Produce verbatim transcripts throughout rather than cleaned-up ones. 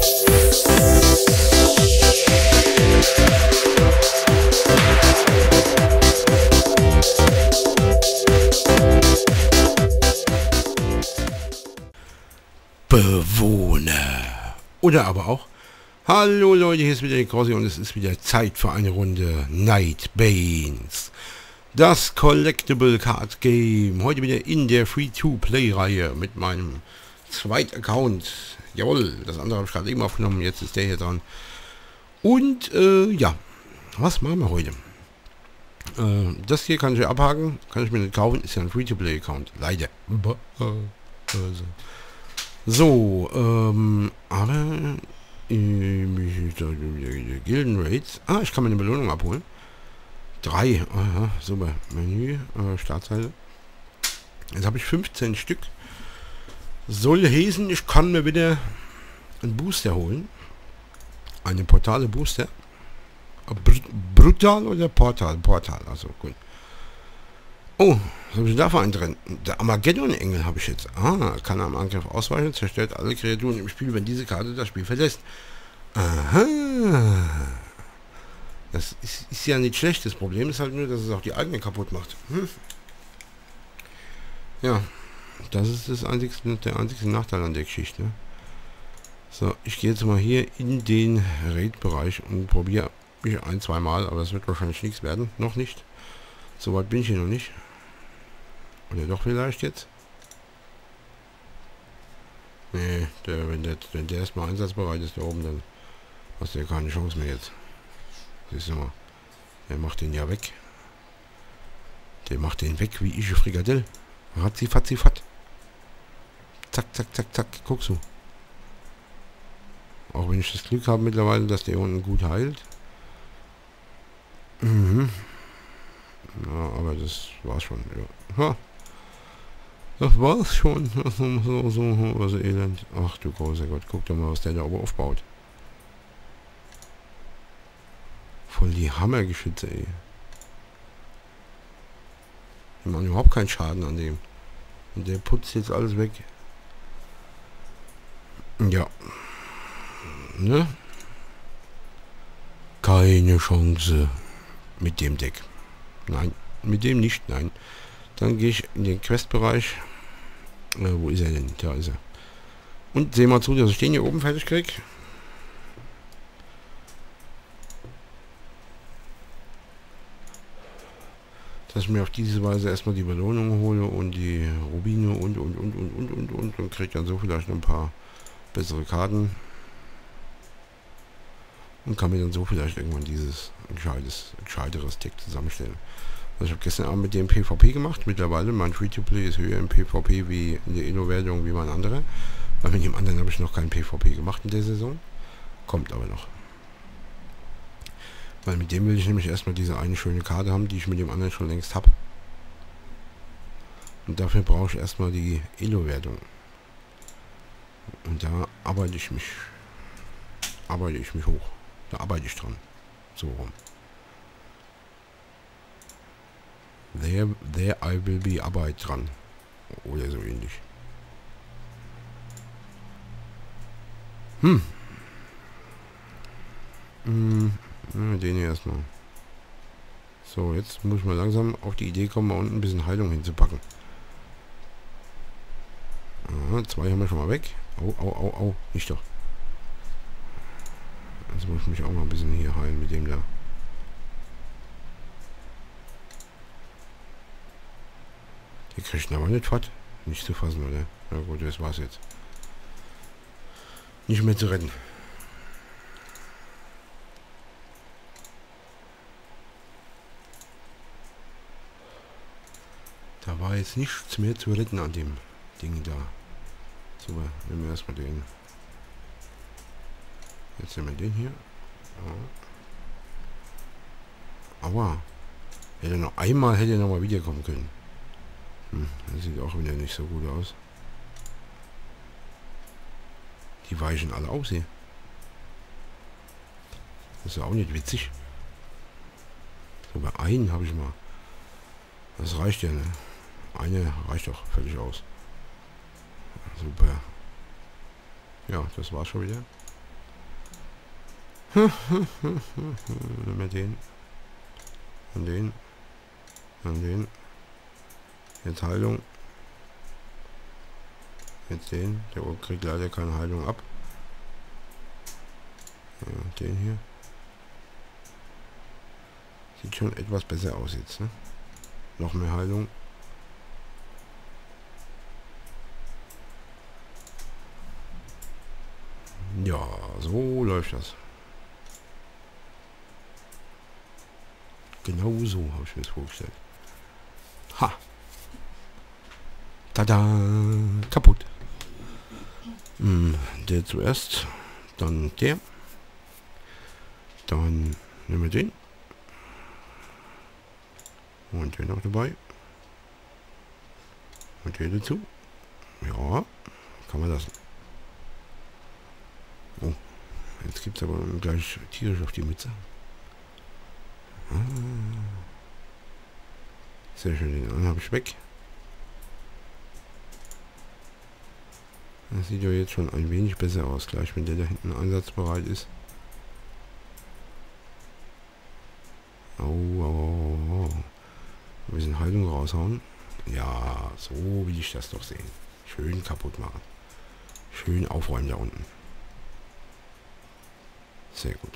Bewohner. Oder aber auch, hallo Leute, hier ist wieder der Crossi und es ist wieder Zeit für eine Runde Nightbanes. Das Collectible Card Game. Heute wieder in der Free-to-Play-Reihe mit meinem zweiten Account. Jawohl, das andere habe ich gerade eben aufgenommen, jetzt ist der hier dran. Und, äh, ja, was machen wir heute? Äh, das hier kann ich abhaken, kann ich mir nicht kaufen, ist ja ein Free-to-Play-Account. Leider. Also. So, ähm, aber äh, Gilden Raids. Ah, ich kann mir eine Belohnung abholen. Drei. Aha, super. Menü, äh, Startseite. Jetzt habe ich fünfzehn Stück. Soll heißen, ich kann mir wieder einen Booster holen. Eine Portale Booster. Br Brutal oder Portal? Portal, also gut. Oh, was habe ich da für einen drin? Der Armageddon-Engel habe ich jetzt. Ah, kann am Angriff ausweichen, zerstört alle Kreaturen im Spiel, wenn diese Karte das Spiel verlässt. Aha. Das ist, ist ja nicht schlecht. Das Problem ist halt nur, dass es auch die eigene kaputt macht. Hm. Ja, das ist das einzigste, der einzige Nachteil an der Geschichte. So, ich gehe jetzt mal hier in den Raid-Bereich und probiere mich ein, zwei Mal, aber das wird wahrscheinlich nichts werden. Noch nicht. Soweit bin ich hier noch nicht. Oder doch vielleicht jetzt? Nee, der, wenn, der, wenn der erstmal einsatzbereit ist da oben, dann hast du ja keine Chance mehr jetzt. Siehst du mal. Der macht den ja weg. Der macht den weg wie ich Frikadelle. Ratzi, fatzi, fat. Zack, zack, zack, zack. Guckst du. Auch wenn ich das Glück habe mittlerweile, dass der unten gut heilt. Mhm. Ja, aber das war's schon. Ja. Ha. Das war's schon. So, so, so, was elend. Ach du großer Gott, guck dir mal, was der da oben aufbaut. Voll die Hammergeschütze, ey. Die machen überhaupt keinen Schaden an dem. Und der putzt jetzt alles weg. Ja. Ne? Keine Chance mit dem Deck. Nein, mit dem nicht, nein. Dann gehe ich in den Questbereich. Äh, wo ist er denn? Da ist er. Und sehen wir zu, dass ich den hier oben fertig kriege. Dass ich mir auf diese Weise erstmal die Belohnung hole und die Rubine und und und und und und und und kriege dann so vielleicht noch ein paar bessere Karten. Und kann mir dann so vielleicht irgendwann dieses gescheites, gescheiteres Deck zusammenstellen. Also ich habe gestern Abend mit dem PvP gemacht. Mittlerweile mein Free-to-Play ist höher im PvP wie in der Elo-Wertung wie mein anderer. Weil mit dem anderen habe ich noch kein PvP gemacht in der Saison. Kommt aber noch. Weil mit dem will ich nämlich erstmal diese eine schöne Karte haben, die ich mit dem anderen schon längst habe. Und dafür brauche ich erstmal die Elo-Wertung. Und da arbeite ich mich. Arbeite ich mich hoch. Da arbeite ich dran. So rum. There, there I will be Arbeit dran. Oder so ähnlich. Hm. Hm. Ja, den hier erstmal. So, jetzt muss ich mal langsam auf die Idee kommen, mal unten ein bisschen Heilung hinzupacken. Aha, zwei haben wir schon mal weg. Au, au, au, au. Nicht doch. Jetzt muss ich mich auch mal ein bisschen hier heilen mit dem da. Die kriegt aber nicht fort. Nicht zu fassen, oder? Ja gut, das war's jetzt. Nicht mehr zu retten. Da war jetzt nichts mehr zu retten an dem Ding da. Super, nehmen wir erstmal den. Jetzt nehmen wir den hier. Ja. Aua. Hätte noch einmal hätte er noch mal wiederkommen können. Hm, das sieht auch wieder nicht so gut aus. Die weichen alle aus hier. Das ist ja auch nicht witzig. Sogar einen habe ich mal. Das reicht ja, ne? Eine reicht doch völlig aus. Super. Ja, das war's schon wieder. Mit den. An den. An den. Jetzt Heilung. Jetzt den. Der kriegt leider keine Heilung ab. Ja, den hier. Sieht schon etwas besser aus jetzt, ne? Noch mehr Heilung. Ja, so läuft das. Genau so habe ich mir das vorgestellt. Ha! Tada! Kaputt. Hm, der zuerst. Dann der. Dann nehmen wir den. Und den noch dabei. Und den dazu. Ja, kann man lassen. Oh, jetzt gibt es aber gleich tierisch auf die Mütze. Ah. Sehr schön, den anderen habe ich weg. Das sieht ja jetzt schon ein wenig besser aus, gleich wenn der da hinten einsatzbereit ist. Oh, oh, oh, oh. Ein bisschen Heilung raushauen. Ja, so will ich das doch sehen. Schön kaputt machen. Schön aufräumen da unten. Sehr gut.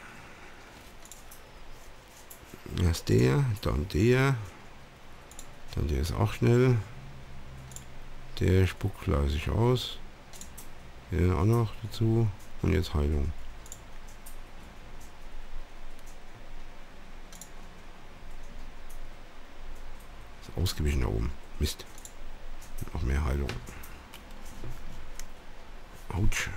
Erst der, dann der. Dann der ist auch schnell. Der spuckt fleißig aus. Der auch noch dazu. Und jetzt Heilung. Ist ausgewichen da oben. Mist. Noch mehr Heilung. Autsch.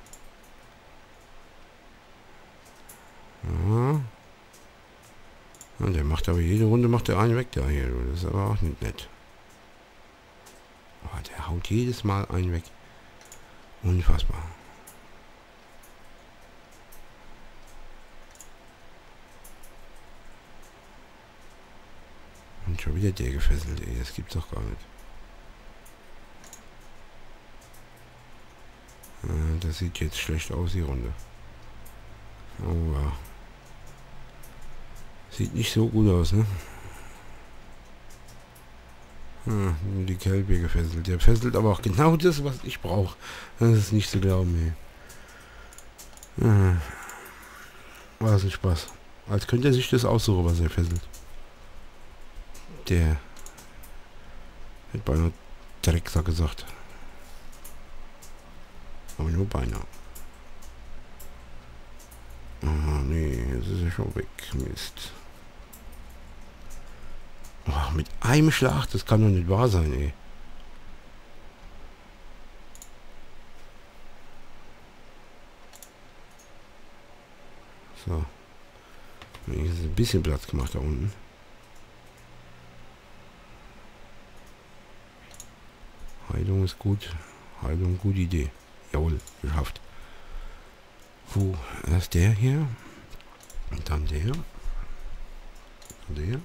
Ja. Ja, der macht aber jede Runde macht der einen weg da hier. Das ist aber auch nicht nett. Oh, der haut jedes Mal einen weg. Unfassbar. Und schon wieder der gefesselt, ey. Das gibt's doch gar nicht. Ja, das sieht jetzt schlecht aus, die Runde. Oh ja. Sieht nicht so gut aus, ne? Ah, die Kälbe gefesselt. Der fesselt aber auch genau das, was ich brauche. Das ist nicht zu glauben, ey. Ah, war das ein Spaß. Als könnte er sich das aussuchen, was er fesselt. Der hat beinahe Drecksack gesagt. Aber nur beinahe. Ah, nee, jetzt ist er schon weg. Mist. Oh, mit einem Schlag, das kann doch nicht wahr sein, ey. So. Wenigstens ein bisschen Platz gemacht da unten. Heilung ist gut. Heilung, gute Idee. Jawohl, geschafft. Wo ist der hier? Und dann der. Und der.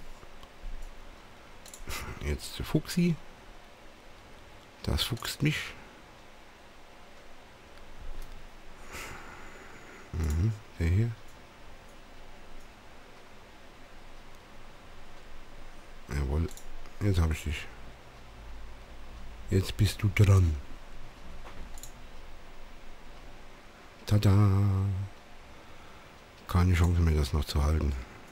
Jetzt der Fuchsi. Das fuchst mich. Mhm, der hier. Jawohl. Jetzt habe ich dich. Jetzt bist du dran. Tada! Keine Chance mehr, das noch zu halten.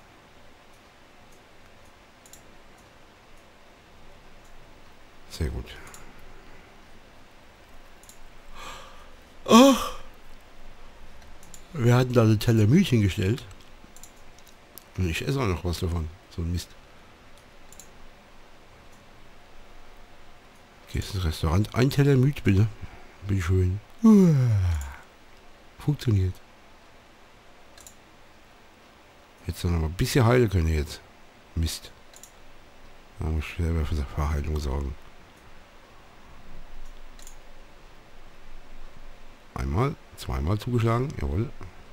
Sehr gut. Oh. Wir hatten da eine Teller Milch hingestellt. Und ich esse auch noch was davon. So ein Mist. Gehst ins Restaurant. Ein Teller Milch bitte. Bitte schön. Funktioniert. Jetzt noch mal ein bisschen heilen können jetzt. Mist. Da muss ich selber für Verheilung sorgen. Einmal, zweimal zugeschlagen, jawohl.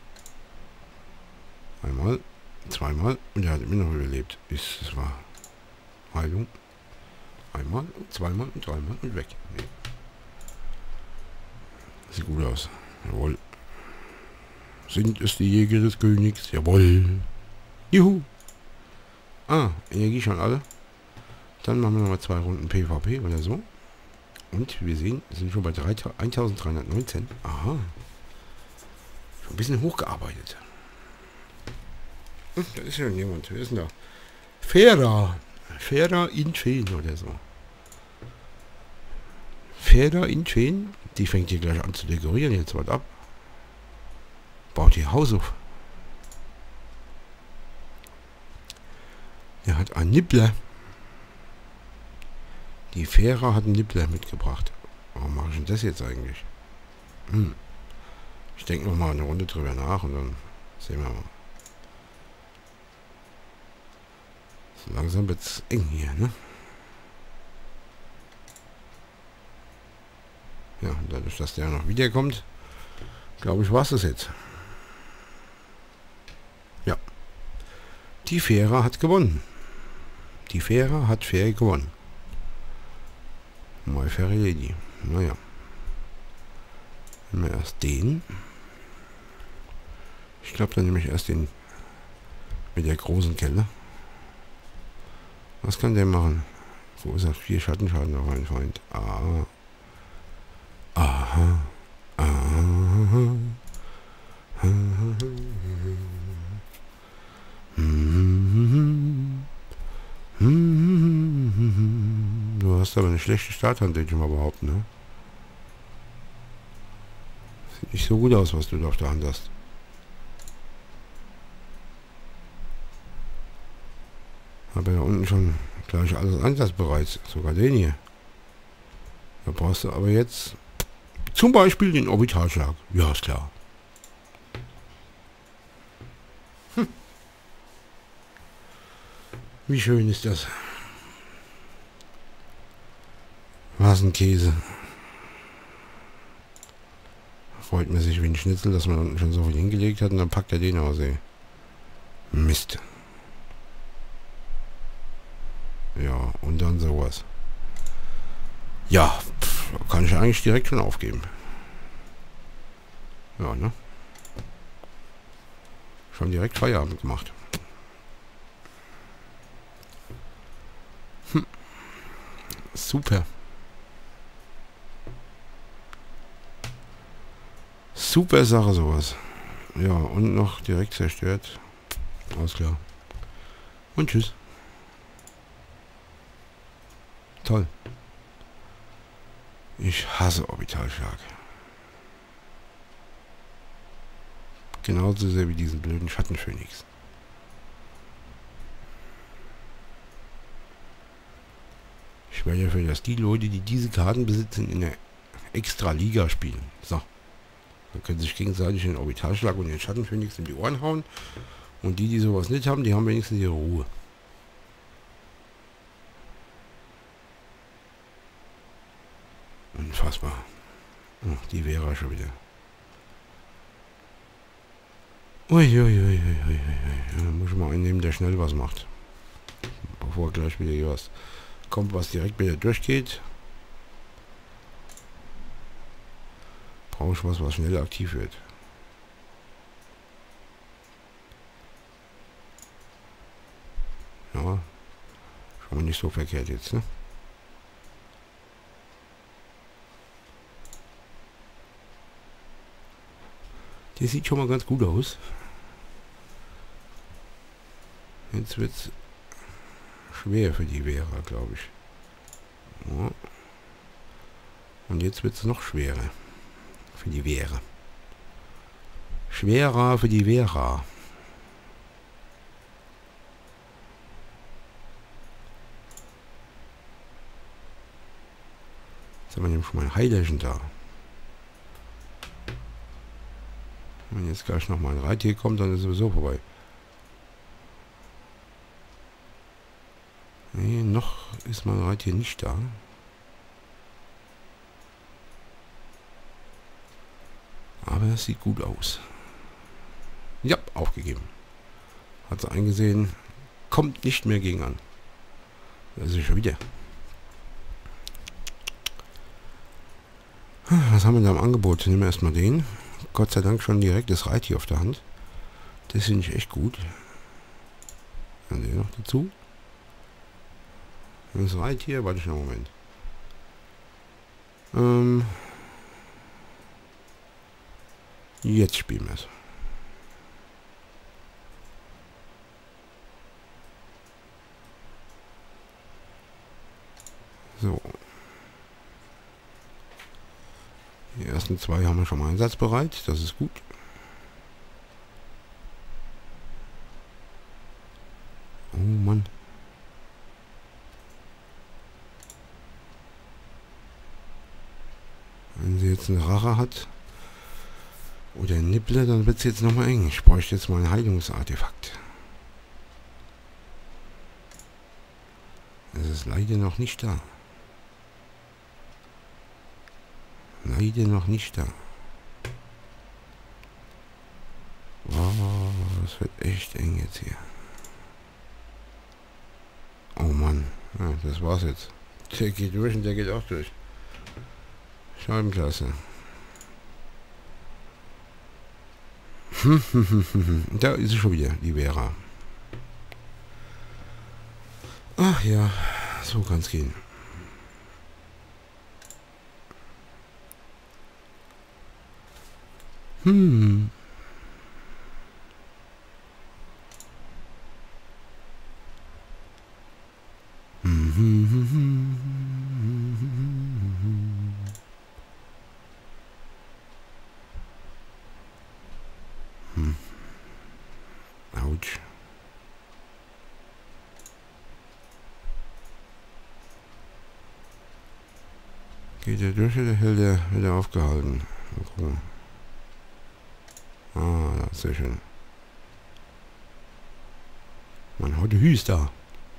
Einmal, zweimal und er hat immer noch überlebt. Ist, das war Heilung. Einmal, zweimal und dreimal und weg. Nee. Sieht gut aus. Jawohl. Sind es die Jäger des Königs? Jawohl. Juhu. Ah, Energie schon alle. Dann machen wir nochmal zwei Runden PvP oder so. Und wir sehen, wir sind schon bei eintausenddreihundertneunzehn. Aha. Schon ein bisschen hochgearbeitet. Hm, da ist ja jemand. Wer ist denn da? Fera. Fera in Feen oder so. Fera in Feen. Die fängt hier gleich an zu dekorieren. Jetzt was ab. Baut ihr Haus auf. Er hat einen Nippler. Die Fähre hat einen Nippler mitgebracht. Warum mache ich denn das jetzt eigentlich? Hm. Ich denke noch mal eine Runde drüber nach und dann sehen wir mal. So langsam wird es eng hier, ne? Ja, dadurch, dass der noch wiederkommt, glaube ich, war es das jetzt. Ja. Die Fähre hat gewonnen. Die Fähre hat fair gewonnen. My Fair Lady. Naja. Nehmen wir erst den. Ich glaube, dann nehme ich erst den mit der großen Kelle. Was kann der machen? Wo ist er? Vier Schattenschaden auf mein Freund. Ah. Aha. Aha. Du hast aber eine schlechte Starthand, würde ich mal behaupten, ne? Sieht nicht so gut aus, was du da auf der Hand hast. Habe ja unten schon gleich alles einsatzbereit. Sogar den hier. Da brauchst du aber jetzt zum Beispiel den Orbitalschlag. Ja, ist klar. Hm. Wie schön ist das? Was ein Käse. Freut man sich wie ein Schnitzel, dass man unten schon so viel hingelegt hat und dann packt er den aus, ey. Mist. Ja, und dann sowas. Ja, pff, kann ich eigentlich direkt schon aufgeben. Ja, ne? Schon direkt Feierabend gemacht. Hm. Super. Super Sache sowas. Ja, und noch direkt zerstört. Alles klar. Und tschüss. Toll. Ich hasse Orbitalschlag. Genauso sehr wie diesen blöden Schattenphönix. Ich wäre dafür, dass die Leute, die diese Karten besitzen, in der Extra-Liga spielen. So. Dann können sich gegenseitig den Orbitalschlag und den Schattenphönix in die Ohren hauen. Und die, die sowas nicht haben, die haben wenigstens ihre Ruhe. Unfassbar. Oh, die wäre schon wieder. Uiuiuiui. Da muss ich mal einen nehmen, der schnell was macht. Bevor gleich wieder hier was kommt, was direkt wieder durchgeht. Brauche ich was, was schnell aktiv wird. Ja. Schon mal nicht so verkehrt jetzt, ne? Der sieht schon mal ganz gut aus. Jetzt wird es schwer für die Vera, glaube ich. Ja. Und jetzt wird es noch schwerer. Für die Vera. Schwerer für die Vera. Jetzt haben wir nämlich schon mal ein Heilerchen da. Wenn jetzt gleich noch mal ein Reittier kommt, dann ist es sowieso vorbei. Nee, noch ist mein Reittier nicht da. Aber es sieht gut aus. Ja, aufgegeben. Hat sie eingesehen. Kommt nicht mehr gegen an. Das ist schon wieder. Was haben wir da im Angebot? Nehmen wir erstmal den. Gott sei Dank schon direkt das Reittier auf der Hand. Das finde ich echt gut. Dann sehen wir noch dazu. Das Reittier, warte schon einen Moment. Ähm, jetzt spielen wir es. So. Die ersten zwei haben wir schon mal einsatzbereit. Das ist gut. Oh Mann. Wenn sie jetzt eine Rache hat oder ein Nibble, dann wird es jetzt nochmal eng. Ich bräuchte jetzt mal ein Heilungsartefakt. Es ist leider noch nicht da. Leider noch nicht da. Oh, das wird echt eng jetzt hier. Oh Mann, ja, das war's jetzt. Der geht durch und der geht auch durch. Scheibenklasse. Da ist sie schon wieder, die Vera. Ach ja, so kann's gehen. Hm. Hm. Autsch. Geht er durch oder hält er wieder aufgehalten? Okay. Ah, das ist sehr schön. Man, heute hüst da.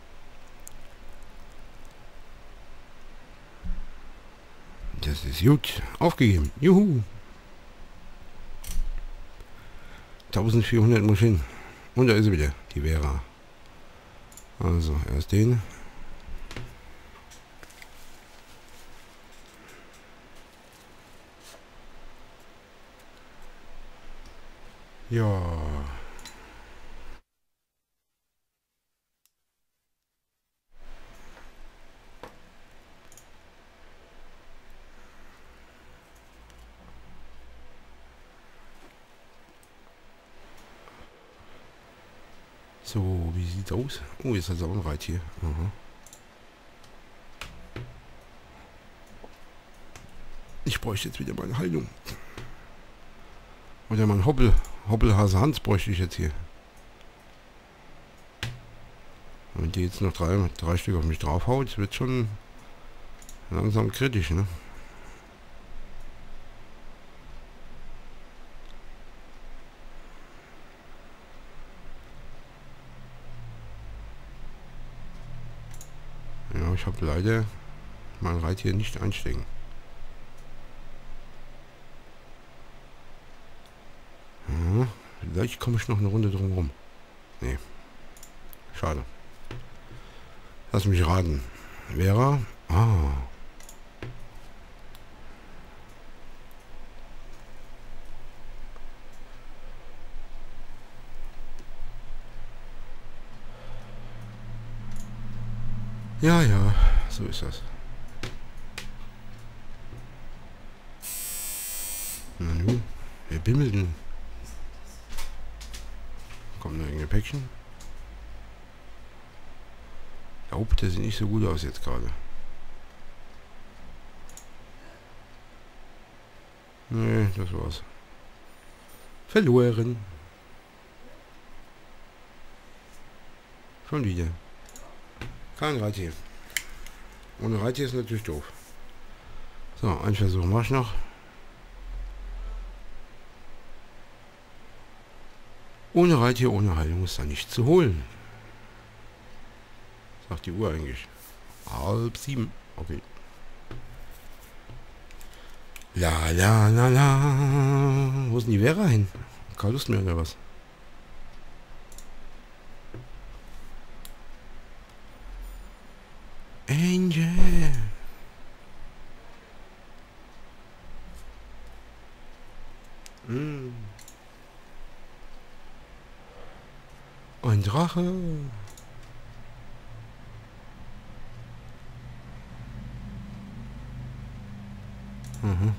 Das ist gut. Aufgegeben. Juhu. eintausendvierhundert muss hin. Und da ist sie wieder, die Vera. Also, erst den. Ja. So, wie sieht's aus? Oh, jetzt hat es auch ein Reittier. Aha. Ich bräuchte jetzt wieder meine Heilung. Oder mein Hoppel, Hoppelhase Hans bräuchte ich jetzt hier. Wenn die jetzt noch drei, drei Stück auf mich draufhaut, wird schon langsam kritisch, ne? Ja, ich habe leider mein Reittier nicht einstecken. Ja, vielleicht komme ich noch eine Runde drum rum. Nee. Schade. Lass mich raten. Vera? Ah. Ja, ja, so ist das. Na nun, wer bimmelt denn? Kommt noch irgendein Päckchen? Ja, oh, der sieht nicht so gut aus jetzt gerade. Nee, das war's. Verloren. Schon wieder. Kein Reittier. Ohne Reittier ist natürlich doof. So, ein Versuch mach ich noch. Ohne Reittier, ohne Heilung ist da nicht zu holen. Sagt die Uhr eigentlich. Halb sieben. Okay. La la la la. Wo ist denn die Vera hin? Keine Lust mehr oder was? Angel. Hm. Ein Drache. Mhm.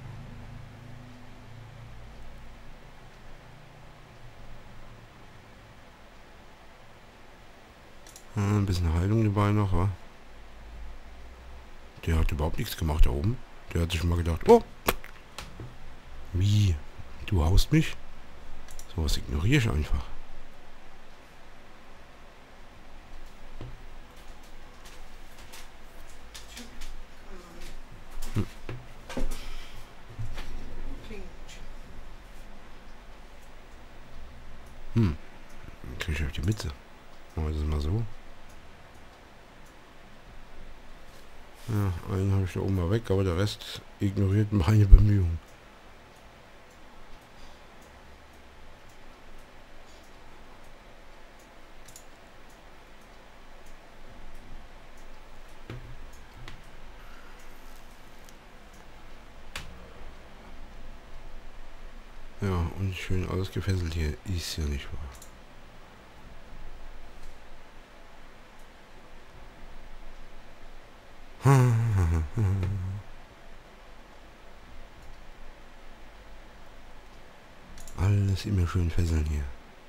Ja, ein bisschen Heilung dabei noch, wa? Der hat überhaupt nichts gemacht da oben. Der hat sich schon mal gedacht, oh, wie? Du haust mich? Sowas ignoriere ich einfach. Hm. Hm. Dann kriege ich auf die Mitte. Machen wir das mal so. Ja, einen habe ich da oben mal weg, aber der Rest ignoriert meine Bemühungen. Ja, und schön alles gefesselt hier. Ist ja nicht wahr. Alles immer schön fesseln hier.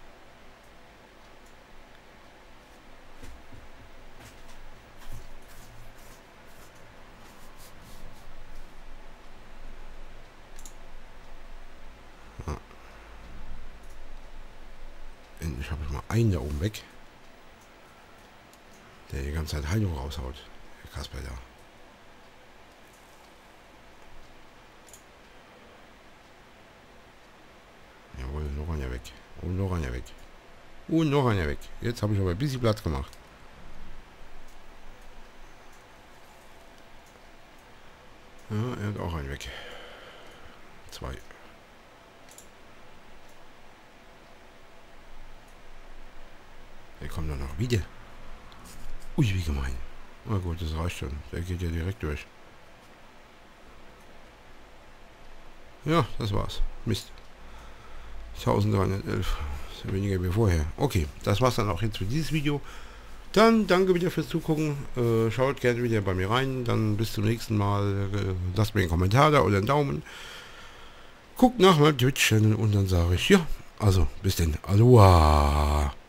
Ja. Endlich habe ich mal einen da oben weg, der die ganze Zeit Heilung raushaut. Der Kasper da. Jawohl, noch einer weg. Und noch einer weg. Und noch einer weg. Jetzt habe ich aber ein bisschen Platz gemacht. Ja, er hat auch einen weg. Zwei. Der kommt dann noch wieder. Ui, wie gemein. Na gut, das reicht schon. Der geht ja direkt durch. Ja, das war's. Mist. eintausenddreihundertelf. Ist ja weniger wie vorher. Okay, das war's dann auch jetzt für dieses Video. Dann danke wieder fürs Zugucken. Äh, schaut gerne wieder bei mir rein. Dann bis zum nächsten Mal. Äh, lasst mir einen Kommentar da oder einen Daumen. Guckt nach meinem Twitch-Channel und dann sage ich, ja, also bis denn. Aloha.